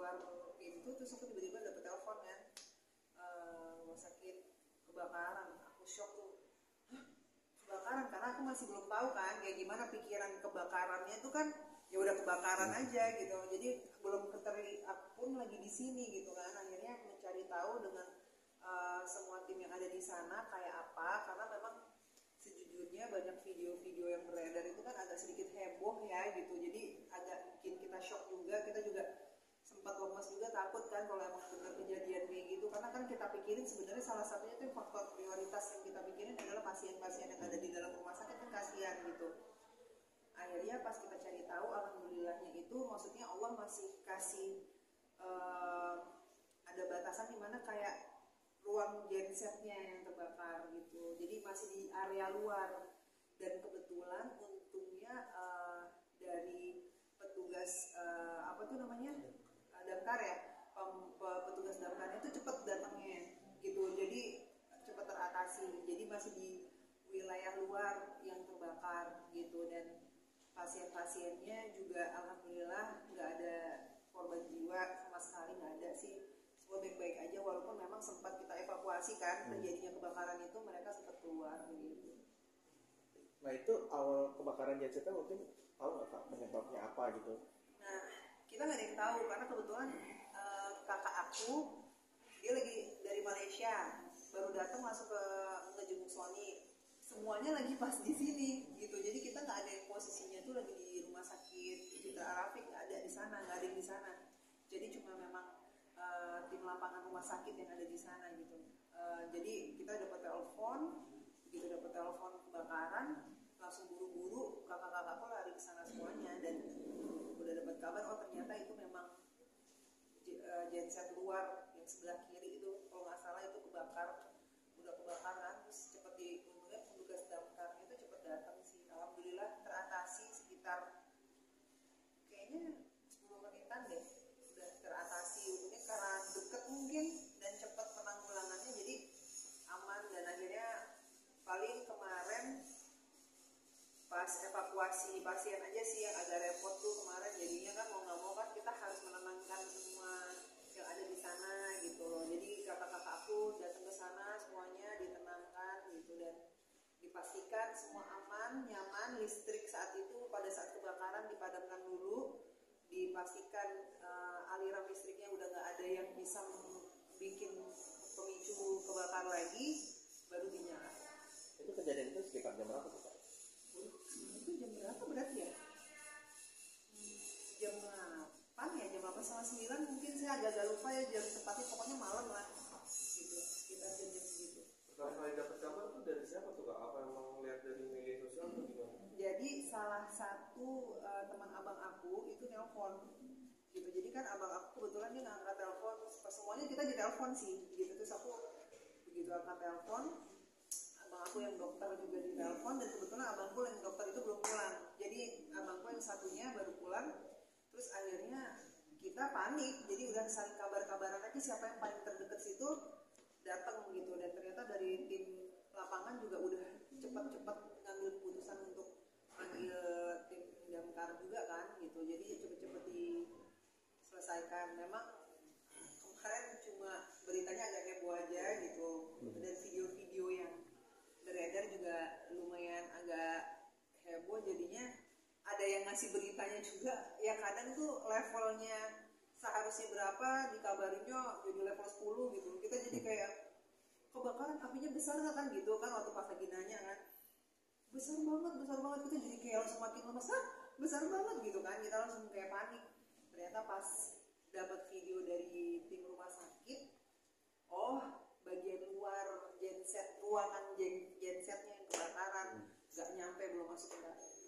keluar pintu terus aku tiba-tiba dapet telepon kan, rumah sakit kebakaran. Aku shock tuh, kebakaran, karena aku masih belum tahu kan kayak gimana pikiran kebakarannya itu kan, ya udah kebakaran aja gitu, jadi belum keteri aku pun lagi di sini gitu kan. Akhirnya mencari tahu dengan semua tim yang ada di sana kayak apa, karena memang sejujurnya banyak video-video yang beredar itu kan agak sedikit heboh ya gitu, jadi agak bikin kita shock juga. Kita juga sempat lemas juga, takut kan kalau emang benar kejadian kayak gitu, karena kan kita pikirin sebenarnya salah satunya tuh faktor prioritas yang kita pikirin adalah pasien-pasien yang ada di dalam rumah sakit kan, kasihan gitu. Akhirnya pas kita cari tahu, alhamdulillahnya itu maksudnya Allah masih kasih ada batasan dimana kayak ruang gensetnya yang terbakar gitu, jadi masih di area luar. Dan kebetulan untungnya dari petugas apa tuh namanya, damkar ya, petugas damkarnya itu cepat datangnya gitu, jadi cepat teratasi. Jadi masih di wilayah luar yang terbakar gitu, dan pasien-pasiennya juga alhamdulillah nggak ada korban jiwa sama sekali, nggak ada sih, semua baik-baik aja. Walaupun memang sempat kita evakuasi kan, terjadinya kebakaran itu mereka sempat keluar gitu. Nah itu awal kebakaran gensetnya mungkin tahu nggak Kak penyebabnya apa gitu? Nah kita nggak ada yang tahu, karena kebetulan kakak aku dia lagi dari Malaysia, baru datang masuk ke ngejenguk Sony, semuanya lagi pas di sini gitu. Jadi kita nggak ada yang posisinya tuh lagi di rumah sakit Citra Arafik, nggak ada di sana, nggak ada yang di sana. Jadi cuma memang tim lapangan rumah sakit yang ada di sana gitu. Jadi kita dapat telepon, begitu dapat telepon kebakaran, langsung buru-buru kakak-kakakku lari ke sana semuanya, dan udah dapat kabar oh ternyata itu memang genset luar yang sebelah kiri itu kalau nggak salah itu kebakar, udah kebakaran. Terus cepet untungnya petugas damkarnya itu cepet datang sih, alhamdulillah teratasi sekitar kayaknya 10 menitan deh, udah teratasi. Untungnya karena deket mungkin dan cepet penanggulangannya, jadi aman. Dan akhirnya paling kemarin pas evakuasi pasien aja sih yang agak repot tuh kemarin, jadinya kan mau nggak mau kan kita harus menenangkan semua yang ada di sana gitu loh. Jadi kakak-kakak aku datang ke sana semuanya ditenangkan gitu, dan dipastikan semua aman, nyaman. Listrik saat itu pada saat kebakaran dipadamkan dulu, dipastikan aliran listriknya udah nggak ada yang bisa bikin pemicu kebakar lagi, baru dinyalakan. Itu kejadian itu sekitar jam berapa tuh Kak? Itu jam berapa berarti ya? Jam 8 ya, jam 8:30 mungkin, saya agak lupa ya jam tepatnya, pokoknya malam lah gitu, sekitar jam-jam segitu. Pertama kali dapat kabar tuh dari siapa tuh Kak? Apa emang lihat dari media sosial atau gimana? Jadi salah satu teman abang aku itu nelpon gitu. Jadi kan abang aku kebetulan dia nggak angkat telepon, semuanya kita ditelepon sih gitu. Terus aku begitu angkat telepon, abang aku yang dokter juga ditelepon, dan kebetulan abangku yang dokter itu belum pulang. Jadi abangku yang satunya baru pulang. Terus akhirnya kita panik, jadi udah saling kabar-kabaran aja siapa yang paling terdekat situ datang gitu. Dan ternyata dari tim lapangan juga udah cepat-cepat ngambil keputusan untuk panggil tim damkar juga kan gitu. Jadi cepet-cepet diselesaikan. Memang kemarin cuma beritanya agak heboh aja gitu, dan video-video yang beredar juga lumayan agak heboh, jadinya ada yang ngasih beritanya juga ya kadang tuh levelnya seharusnya berapa dikabarinnya jadi level 10 gitu. Kita jadi kayak kebakaran apinya besar gak kan gitu kan, waktu pas lagi nanya kan besar banget, kita jadi kayak langsung makin lemas, hah besar banget gitu kan, kita langsung kayak panik. Ternyata pas dapat video dari tim rumah sakit, oh bagian luar genset, ruangan gensetnya yang kebakaran, gak nyampe, belum masuk ke dalam.